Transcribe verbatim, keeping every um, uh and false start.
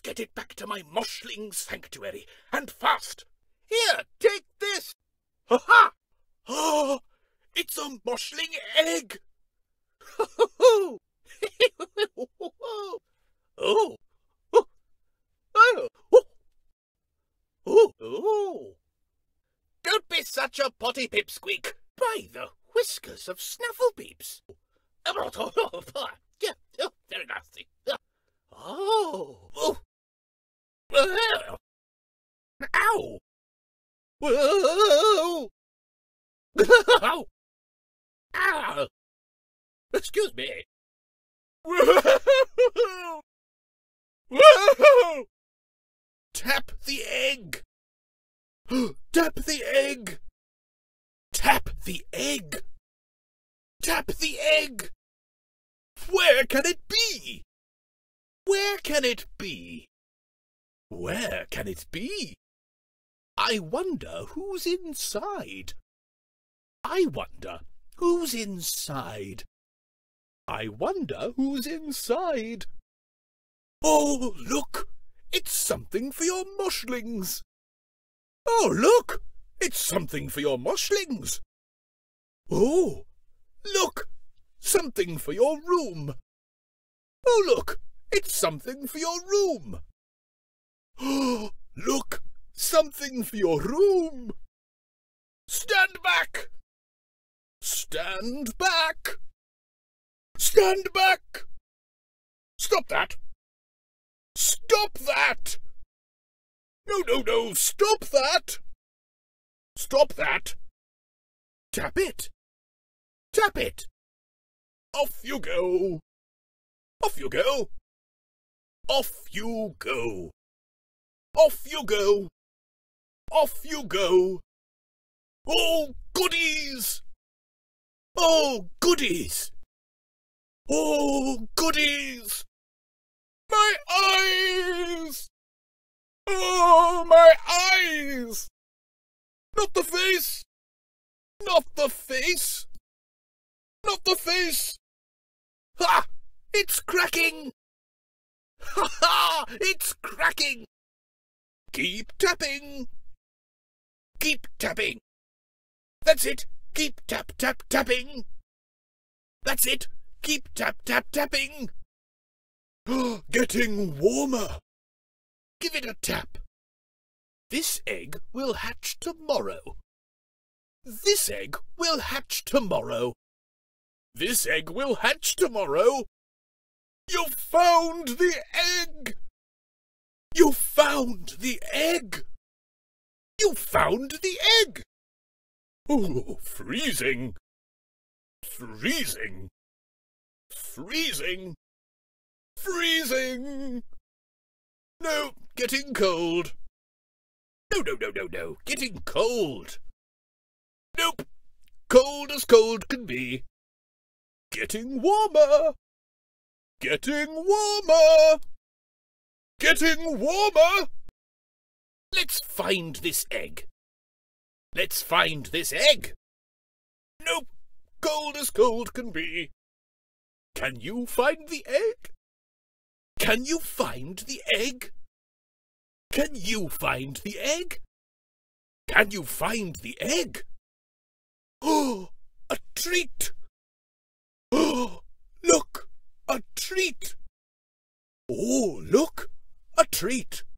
get it back to my moshling sanctuary, and fast. Here, take this. Ha ha! Oh, it's a moshling egg. Oh, oh, oh, oh, oh, oh. Don't be such a potty pipsqueak. By the whiskers of Snufflepeeps. Yeah, oh, very nasty. Oh, oh. Ow! Whoa! Ow! Ow! Excuse me. Whoa! Whoa! Tap the egg. Tap the egg. Tap the egg. Tap the egg. Where can it be? Where can it be? Where can it be? I wonder who's inside. I wonder who's inside. I wonder who's inside. Oh, look! It's something for your moshlings. Oh, look! It's something for your moshlings. Oh, look! Something for your room. Oh, look! It's something for your room. Oh, look! Something for your room. Stand back! Stand back! Stand back! Stop that! Stop that! No, no, no! Stop that! Stop that! Tap it! Tap it! Off you go! Off you go! Off you go! Off you go! Off you go! Oh, goodies! Oh, goodies! Oh, goodies! My eyes! Oh, my eyes! Not the face! Not the face! Not the face! Ha! It's cracking! Ha ha! It's cracking! Keep tapping! Keep tapping! That's it! Keep tap tap tapping! That's it! Keep tap tap tapping! Getting warmer! Give it a tap! This egg will hatch tomorrow. This egg will hatch tomorrow. This egg will hatch tomorrow. You found the egg! You found the egg! You found the egg! Oh, freezing! Freezing! Freezing! Freezing! No, getting cold. No, no, no, no, no, getting cold. Nope, cold as cold can be. Getting warmer. Getting warmer. Getting warmer. Let's find this egg. Let's find this egg. Nope, cold as cold can be. Can you find the egg? Can you find the egg? Can you find the egg? Can you find the egg? Oh, a treat! Oh, look, a treat! Oh, look, a treat!